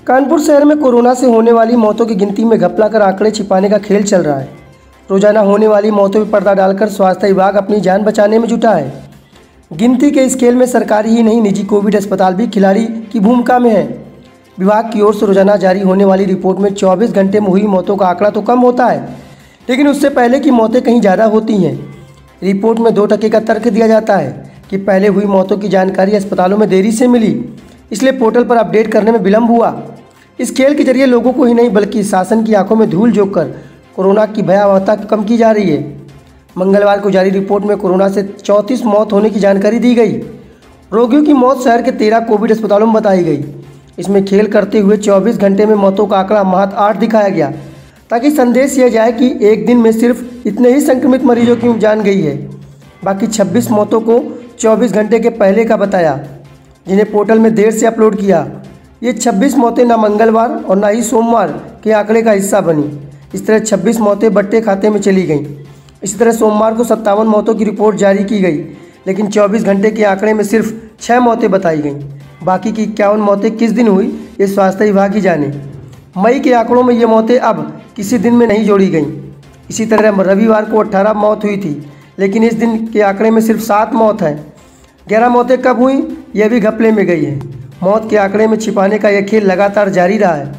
कानपुर शहर में कोरोना से होने वाली मौतों की गिनती में घपला कर आंकड़े छिपाने का खेल चल रहा है। रोजाना होने वाली मौतों पर पर्दा डालकर स्वास्थ्य विभाग अपनी जान बचाने में जुटा है। गिनती के इस खेल में सरकारी ही नहीं, निजी कोविड अस्पताल भी खिलाड़ी की भूमिका में है। विभाग की ओर से रोजाना जारी होने वाली रिपोर्ट में 24 घंटे में हुई मौतों का आंकड़ा तो कम होता है, लेकिन उससे पहले की मौतें कहीं ज़्यादा होती हैं। रिपोर्ट में 2% का तर्क दिया जाता है कि पहले हुई मौतों की जानकारी अस्पतालों में देरी से मिली, इसलिए पोर्टल पर अपडेट करने में विलम्ब हुआ। इस खेल के जरिए लोगों को ही नहीं बल्कि शासन की आंखों में धूल झोंककर कोरोना की भयावहता कम की जा रही है। मंगलवार को जारी रिपोर्ट में कोरोना से 34 मौत होने की जानकारी दी गई। रोगियों की मौत शहर के 13 कोविड अस्पतालों में बताई गई। इसमें खेल करते हुए 24 घंटे में मौतों का आंकड़ा महज 8 दिखाया गया, ताकि संदेश यह जाए कि एक दिन में सिर्फ इतने ही संक्रमित मरीजों की जान गई है। बाकी 26 मौतों को 24 घंटे के पहले का बताया, जिन्हें पोर्टल में देर से अपलोड किया। ये 26 मौतें न मंगलवार और न ही सोमवार के आंकड़े का हिस्सा बनी। इस तरह 26 मौतें बट्टे खाते में चली गईं। इसी तरह सोमवार को 57 मौतों की रिपोर्ट जारी की गई, लेकिन 24 घंटे के आंकड़े में सिर्फ 6 मौतें बताई गईं। बाकी की 51 मौतें किस दिन हुई, ये स्वास्थ्य विभाग ही जाने। मई के आंकड़ों में ये मौतें अब किसी दिन में नहीं जोड़ी गईं। इसी तरह रविवार को 18 मौत हुई थी, लेकिन इस दिन के आंकड़े में सिर्फ 7 मौत हैं। 11 मौतें कब हुई, यह भी घपले में गई है। मौत के आंकड़े में छिपाने का यह खेल लगातार जारी रहा है।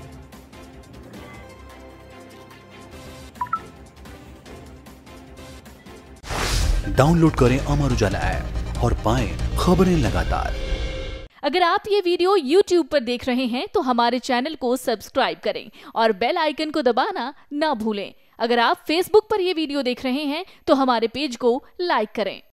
डाउनलोड करें अमर उजाला ऐप और पाएं खबरें लगातार। अगर आप ये वीडियो YouTube पर देख रहे हैं तो हमारे चैनल को सब्सक्राइब करें और बेल आइकन को दबाना ना भूलें। अगर आप Facebook पर ये वीडियो देख रहे हैं तो हमारे पेज को लाइक करें।